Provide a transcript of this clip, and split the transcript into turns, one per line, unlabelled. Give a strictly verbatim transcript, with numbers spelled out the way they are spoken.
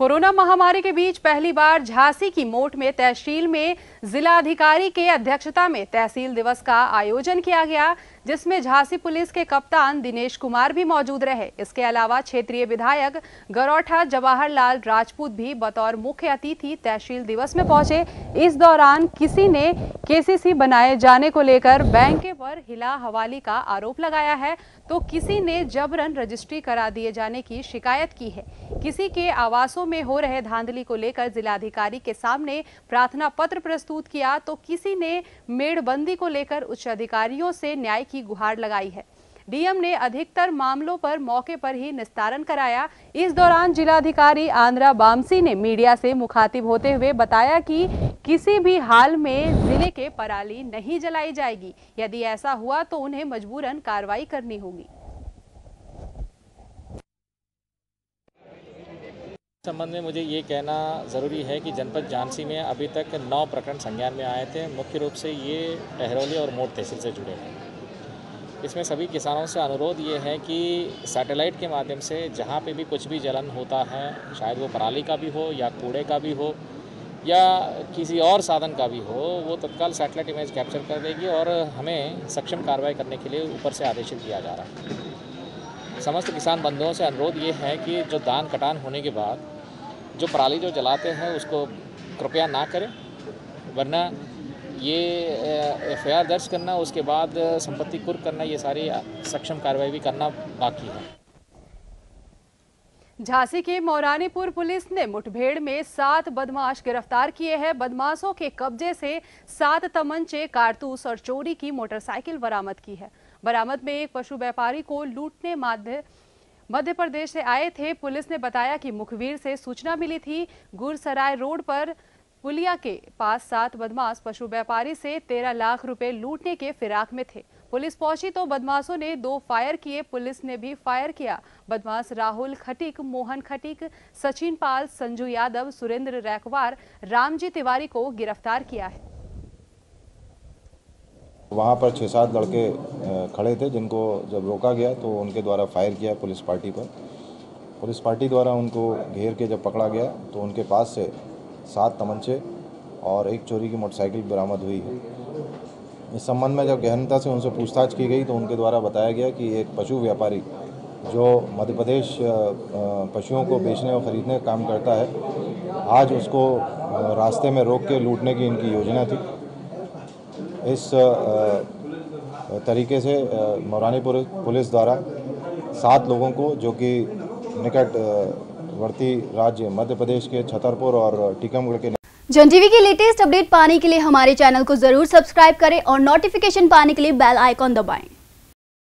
Corona महामारी के बीच पहली बार झांसी की मोट में तहसील में जिलाधिकारी के अध्यक्षता में तहसील दिवस का आयोजन किया गया, जिसमें झांसी पुलिस के कप्तान दिनेश कुमार भी मौजूद रहे। इसके अलावा क्षेत्रीय विधायक गरौठा जवाहरलाल राजपूत भी बतौर मुख्य अतिथि तहसील दिवस में पहुंचे। इस दौरान किसी ने केसीसी बनाए जाने को लेकर बैंक पर हिला हवाली का आरोप लगाया है, तो किसी ने जबरन रजिस्ट्री करा दिए जाने की शिकायत की है। किसी के आवासों में हो रहे धांधली को लेकर जिलाधिकारी के सामने प्रार्थना पत्र प्रस्तुत किया, तो किसी ने मेड़बंदी को लेकर उच्च अधिकारियों से न्याय की गुहार लगाई है। डीएम ने अधिकतर मामलों पर मौके पर ही निस्तारण कराया। इस दौरान जिलाधिकारी आंद्रा बामसी ने मीडिया से मुखातिब होते हुए बताया कि किसी भी हाल में जिले के पराली नहीं जलाई जाएगी। यदि ऐसा हुआ तो उन्हें मजबूरन कार्रवाई करनी होगी।
संबंध में मुझे ये कहना ज़रूरी है कि जनपद झांसी में अभी तक नौ प्रकरण संज्ञान में आए थे। मुख्य रूप से ये टहरौली और मोट तहसील से जुड़े हैं। इसमें सभी किसानों से अनुरोध ये है कि सैटेलाइट के माध्यम से जहाँ पे भी कुछ भी जलन होता है, शायद वो पराली का भी हो या कूड़े का भी हो या किसी और साधन का भी हो, वो तत्काल सैटेलाइट इमेज कैप्चर कर देगी और हमें सक्षम कार्रवाई करने के लिए ऊपर से आदेशित किया जा रहा है। समस्त किसान बंधुओं से अनुरोध ये है कि जो दान कटान होने के बाद जो पराली जो जलाते हैं उसको कृपया ना करें, वरना ये एफ आई आर दर्ज करना, उसके बाद संपत्ति कुर्क करना, ये सारी सक्षम कार्रवाई भी करना बाकी है।
झांसी के मौरानीपुर पुलिस ने मुठभेड़ में सात बदमाश गिरफ्तार किए हैं। बदमाशों के कब्जे से सात तमंचे, कारतूस और चोरी की मोटरसाइकिल बरामद की है। बरामद में एक पशु व्यापारी को लूटने माध्य मध्य प्रदेश से आए थे। पुलिस ने बताया कि मुखबिर से सूचना मिली थी, गुरसराय रोड पर पुलिया के पास सात बदमाश पशु व्यापारी से तेरह लाख रुपए लूटने के फिराक में थे। पुलिस पहुंची तो बदमाशों ने दो फायर किए, पुलिस ने भी फायर किया। बदमाश राहुल खटीक, मोहन खटीक, सचिन पाल, संजू यादव, सुरेंद्र रैकवार, रामजी तिवारी को गिरफ्तार किया है।
वहाँ पर छः सात लड़के खड़े थे, जिनको जब रोका गया तो उनके द्वारा फायर किया पुलिस पार्टी पर। पुलिस पार्टी द्वारा उनको घेर के जब पकड़ा गया तो उनके पास से सात तमंचे और एक चोरी की मोटरसाइकिल बरामद हुई है। इस संबंध में जब गहनता से उनसे पूछताछ की गई तो उनके द्वारा बताया गया कि एक पशु व्यापारी जो मध्य प्रदेश पशुओं को बेचने और ख़रीदने का काम करता है, आज उसको रास्ते में रोक के लूटने की इनकी योजना थी। इस तरीके से मौरानीपुर पुलिस द्वारा सात लोगों को, जो कि निकटवर्ती राज्य मध्य प्रदेश के छतरपुर और टीकमगढ़ के
जन टीवी की लेटेस्ट अपडेट पाने के लिए हमारे चैनल को जरूर सब्सक्राइब करें और नोटिफिकेशन पाने के लिए बेल आइकॉन दबाएं।